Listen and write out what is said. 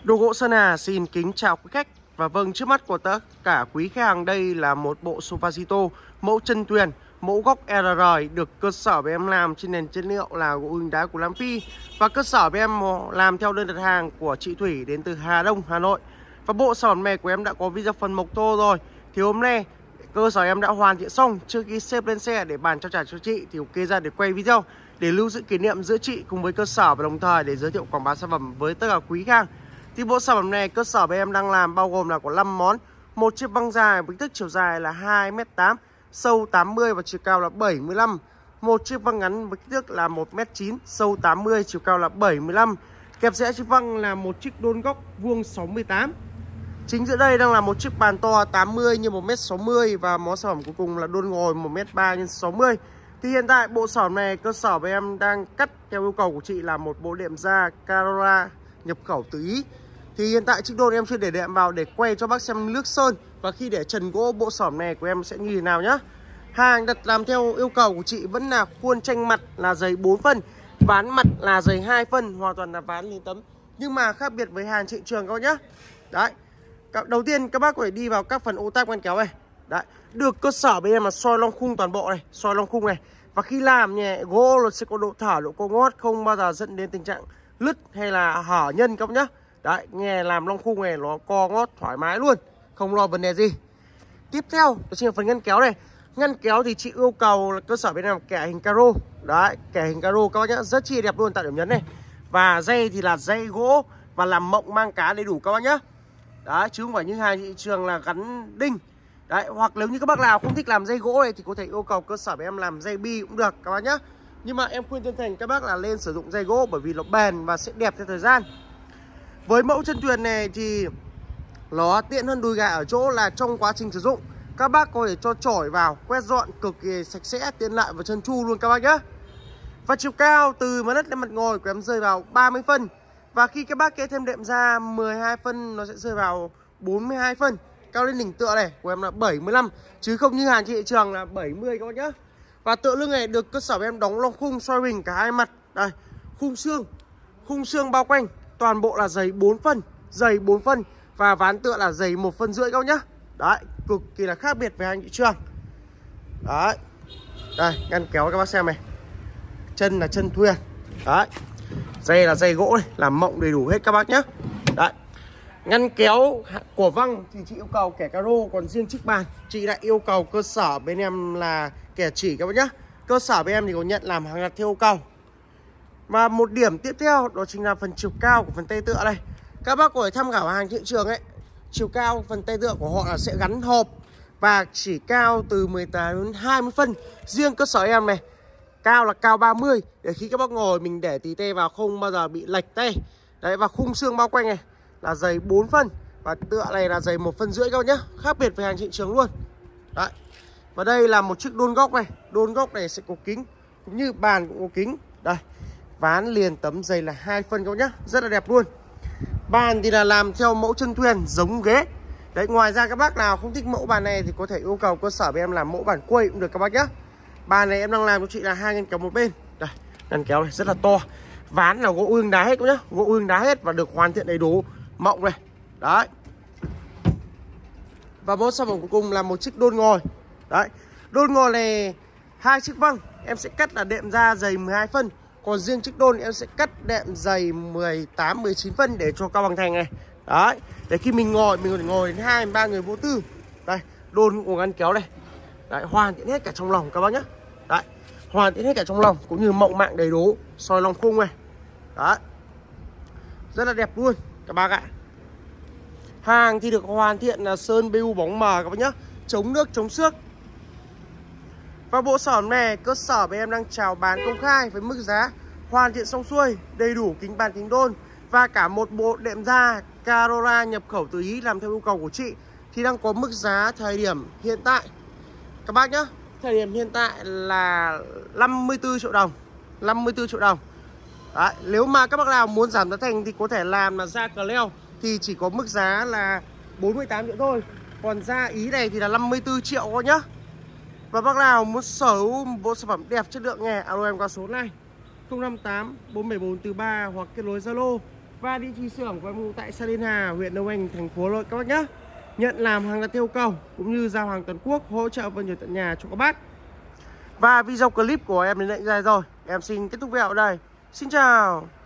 Đồ gỗ Sơn Hà xin kính chào quý khách. Và vâng, trước mắt của tất cả quý khách hàng đây là một bộ sofa Zito mẫu chân tuyền, mẫu góc RR được cơ sở bên em làm trên nền chất liệu là gỗ ưng đá của Nam Phi. Và cơ sở bên em làm theo đơn đặt hàng của chị Thủy đến từ Hà Đông, Hà Nội. Và bộ sản phẩm này của em đã có video phần mộc tô rồi. Thì hôm nay cơ sở em đã hoàn thiện xong, trước khi xếp lên xe để bàn trao trả cho chị thì ok ra để quay video để lưu giữ kỷ niệm giữa chị cùng với cơ sở, và đồng thời để giới thiệu quảng bá sản phẩm với tất cả quý khách hàng. Thì bộ sản phẩm này cơ sở bên em đang làm bao gồm là có 5 món. Một chiếc băng dài với kích thước chiều dài là 2m8, sâu 80 và chiều cao là 75. Một chiếc băng ngắn với kích thước là 1m9, sâu 80, chiều cao là 75. Kẹp rẽ chiếc băng là một chiếc đôn góc vuông 68. Chính giữa đây đang là một chiếc bàn to 80 x 1m60 và món sản phẩm cuối cùng là đôn ngồi 1m3 x 60. Thì hiện tại bộ sản phẩm này cơ sở bên em đang cắt theo yêu cầu của chị là một bộ đệm da Carrara nhập khẩu từ Ý. Thì hiện tại chiếc đôn em chưa để đệm vào để quay cho bác xem nước sơn và khi để trần gỗ bộ sản phẩm này của em sẽ như thế nào nhá. Hàng đặt làm theo yêu cầu của chị vẫn là khuôn tranh mặt là dày 4 phân, ván mặt là dày 2 phân, hoàn toàn là ván liền tấm. Nhưng mà khác biệt với hàng thị trường các bác nhá. Đấy. Đầu tiên các bác có thể đi vào các phần ô táp ngăn kéo này. Đấy, được cơ sở bên em là soi long khung toàn bộ này, soi long khung này. Và khi làm nhẹ gỗ nó sẽ có độ thở, độ co ngót, không bao giờ dẫn đến tình trạng lứt hay là hở nhân các bác nhá. Đấy, nghe làm long khung này nó co ngót thoải mái luôn, không lo vấn đề gì. Tiếp theo đó chính là phần ngăn kéo này. Ngăn kéo thì chị yêu cầu là cơ sở bên em kẻ hình caro. Đấy, kẻ hình caro các bác nhá, rất chi đẹp luôn tại điểm nhấn này. Và dây thì là dây gỗ và làm mộng mang cá đầy đủ các bác nhá. Đấy, chứ không phải như hàng thị trường là gắn đinh. Đấy, hoặc nếu như các bác nào không thích làm dây gỗ này thì có thể yêu cầu cơ sở của em làm dây bi cũng được các bác nhá. Nhưng mà em khuyên chân thành các bác là lên sử dụng dây gỗ bởi vì nó bền và sẽ đẹp theo thời gian. Với mẫu chân tuyền này thì nó tiện hơn đùi gà ở chỗ là trong quá trình sử dụng các bác có thể cho chổi vào quét dọn cực kỳ sạch sẽ, tiện lợi và trơn tru luôn các bác nhá. Và chiều cao từ mặt đất lên mặt ngồi của em rơi vào 30 phân. Và khi các bác kê thêm đệm da 12 phân nó sẽ rơi vào 42 phân. Cao lên đỉnh tựa này của em là 75, chứ không như hàng thị trường là 70 các bác nhá. Và tựa lưng này được cơ sở em đóng long khung soi bình cả hai mặt. Đây, khung xương bao quanh toàn bộ là dày 4 phân, dày 4 phân và ván tựa là dày 1,5 phân các bác nhá. Đấy, cực kỳ là khác biệt với hàng thị trường. Đấy. Đây, ngăn kéo các bác xem này. Chân là chân thuyền. Đấy. Dây là dây gỗ này, làm mộng đầy đủ hết các bác nhé. Đấy. Ngăn kéo của văng thì chị yêu cầu kẻ caro, còn riêng chiếc bàn chị lại yêu cầu cơ sở bên em là kẻ chỉ các bác nhé. Cơ sở bên em thì có nhận làm hàng đặt theo yêu cầu. Và một điểm tiếp theo đó chính là phần chiều cao của phần tay tựa này. Các bác có thể tham khảo hàng thị trường ấy, chiều cao phần tay tựa của họ là sẽ gắn hộp và chỉ cao từ 18 đến 20 phân. Riêng cơ sở em này cao là cao 30 để khi các bác ngồi mình để tí tê vào không bao giờ bị lệch tay. Đấy, và khung xương bao quanh này là dày 4 phân và tựa này là dày 1,5 phân các bác nhá, khác biệt với hàng thị trường luôn. Đấy. Và đây là một chiếc đôn góc này, đôn góc này sẽ có kính cũng như bàn cũng có kính. Đây, ván liền tấm dày là 2 phân các bác nhá, rất là đẹp luôn. Bàn thì là làm theo mẫu chân thuyền giống ghế. Đấy, ngoài ra các bác nào không thích mẫu bàn này thì có thể yêu cầu cơ sở bên em làm mẫu bàn quay cũng được các bác nhá. Bàn này em đang làm cho chị là 2 ngăn kéo một bên. Đây, ngăn kéo này rất là to. Ván là gỗ ương đá hết các nhá, gỗ ương đá hết và được hoàn thiện đầy đủ mộng này. Đấy. Và mẫu sản phẩm cuối cùng là một chiếc đôn ngồi. Đấy, đôn ngồi này 2 chiếc văng em sẽ cắt là đệm da dày 12 phân. Còn riêng chiếc đôn em sẽ cắt đệm dày 18, 19 phân để cho cao bằng thành này. Đấy, để khi mình ngồi mình có thể ngồi đến 2, 3 người vô tư. Đây, đôn của ngăn kéo này. Đấy, hoàn thiện hết cả trong lòng các bác nhé. Đấy, hoàn thiện hết cả trong lòng cũng như mộng mạng đầy đủ, soi lòng khung này. Đấy, rất là đẹp luôn các bác ạ. Hàng thì được hoàn thiện là sơn BU bóng mờ các bác nhé, chống nước chống xước. Và bộ sản phẩm này cơ sở bên em đang chào bán công khai với mức giá hoàn thiện xong xuôi, đầy đủ kính bàn kính đôn và cả một bộ đệm da Carrara nhập khẩu từ Ý làm theo yêu cầu của chị thì đang có mức giá thời điểm hiện tại các bác nhé. Thời điểm hiện tại là 54 triệu đồng. 54 triệu đồng. Đấy, nếu mà các bác nào muốn giảm giá thành thì có thể làm là da cờ leo thì chỉ có mức giá là 48 triệu thôi. Còn da Ý này thì là 54 triệu thôi nhá. Và bác nào muốn sở hữu một bộ sản phẩm đẹp chất lượng nghe alo em qua số này 058 474 43 hoặc kết nối Zalo Và địa chỉ xưởng của em ngụ tại xã Liên Hà, huyện Đông Anh, thành phố Hà Nội các bác nhé. Nhận làm hàng đặt theo yêu cầu cũng như giao hàng toàn quốc, hỗ trợ vận chuyển tận nhà cho các bác. Và video clip của em đến đây rồi. Em xin kết thúc video ở đây. Xin chào.